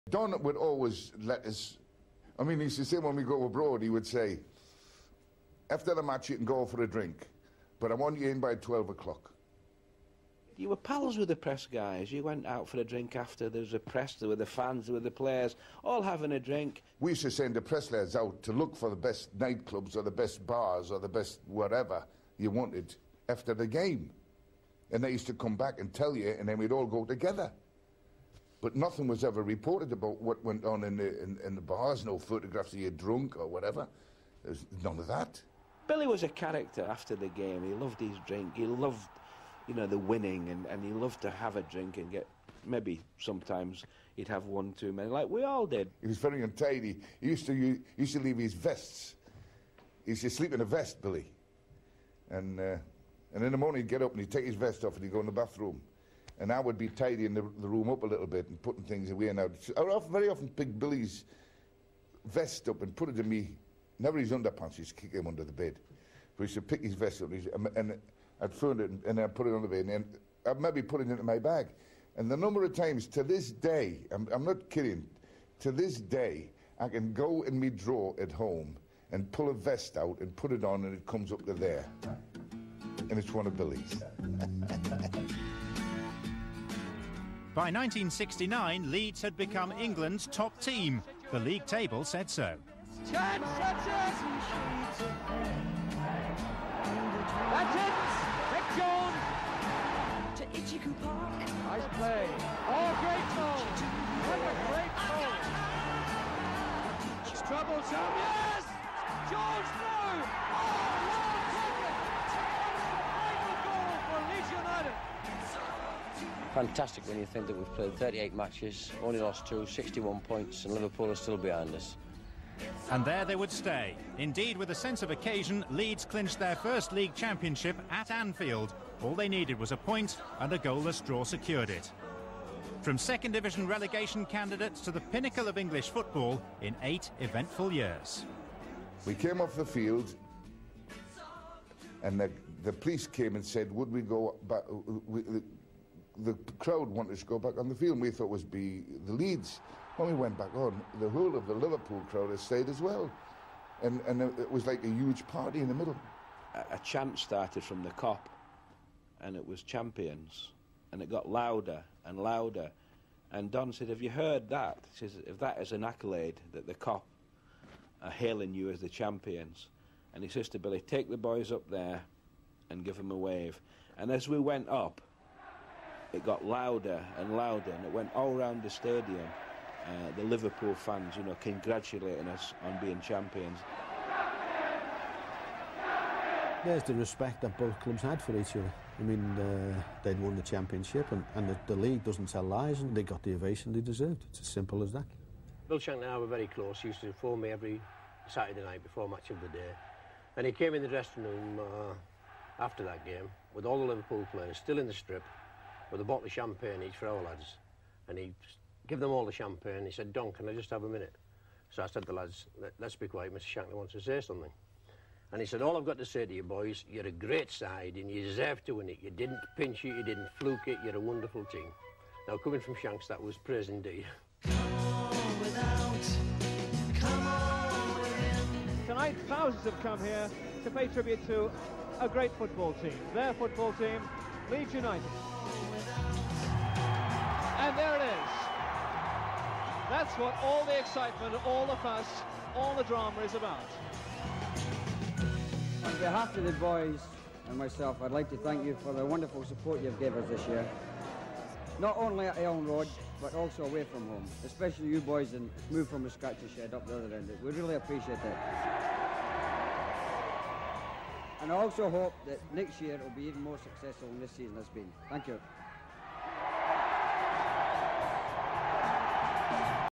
Don would always let us, I mean, he used to say when we go abroad, he would say, after the match you can go for a drink, but I want you in by 12 o'clock. You were pals with the press guys. You went out for a drink after. There was a press, there were the fans, there were the players, all having a drink. We used to send the press lads out to look for the best nightclubs or the best bars or the best whatever you wanted after the game. And they used to come back and tell you, and then we'd all go together. But nothing was ever reported about what went on in the bars, no photographs of you drunk or whatever. There's none of that. Billy was a character after the game. He loved his drink. He loved, you know, the winning, and he loved to have a drink and get, maybe sometimes he'd have one too many, like we all did. He was very untidy. He used to leave his vests. He used to sleep in a vest, Billy. And in the morning he'd get up and he'd take his vest off and he'd go in the bathroom. And I would be tidying the room up a little bit and putting things away. And I would very often pick Billy's vest up and put it in me, never his underpants, used to kick him under the bed. But he used to pick his vest up and I'd throw it and I'd put it on the bed, and then I'd maybe put it into my bag. And the number of times, to this day, I'm not kidding, to this day, I can go in my drawer at home and pull a vest out and put it on and it comes up to there. And it's one of Billy's. By 1969, Leeds had become England's top team. The league table said so. Chance, that's it! That's it! Mick Jones! To Ichiku Park. Nice play. Oh, great goal! What a great goal! It's troublesome, yes! Jones through! Oh, Lord, take it! Final goal for Leeds United! Fantastic when you think that we've played 38 matches, only lost 2, 61 points, and Liverpool are still behind us. And there they would stay. Indeed, with a sense of occasion, Leeds clinched their first league championship at Anfield. All they needed was a point, and a goalless draw secured it. From second division relegation candidates to the pinnacle of English football in 8 eventful years. We came off the field, and the police came and said, would we go back? The crowd wanted us to go back on the field, and we thought it was the Leeds. When we went back on, the whole of the Liverpool crowd had stayed as well. And it was like a huge party in the middle. A chant started from the Kop, and it was champions. And it got louder and louder. And Don said, have you heard that? He says, if that is an accolade, that the Kop are hailing you as the champions. And he says to Billy, take the boys up there and give them a wave. And as we went up, it got louder and louder, and it went all around the stadium. The Liverpool fans, you know, congratulating us on being champions. There's the respect that both clubs had for each other. I mean, they'd won the championship, and the league doesn't tell lies, and they got the ovation they deserved. It's as simple as that. Bill Shank and I were very close. He used to phone me every Saturday night before match of the day. And he came in the dressing room after that game with all the Liverpool players still in the strip, with a bottle of champagne each for our lads. And he give them all the champagne. He said, Don, can I just have a minute? So I said to the lads, let's be quiet, Mr. Shankly wants to say something. And he said, all I've got to say to you boys, you're a great side and you deserve to win it. You didn't pinch it, you didn't fluke it, you're a wonderful team. Now, coming from Shanks, that was praise indeed. Tonight, thousands have come here to pay tribute to a great football team. Their football team, Leeds United. And there it is. That's what all the excitement, all the fuss, all the drama is about. On behalf of the boys and myself, I'd like to thank you for the wonderful support you've given us this year. Not only at Elm Road, but also away from home. Especially you boys and moved from the scratcher shed up the other end. We really appreciate it. And I also hope that next year it will be even more successful than this season has been. Thank you.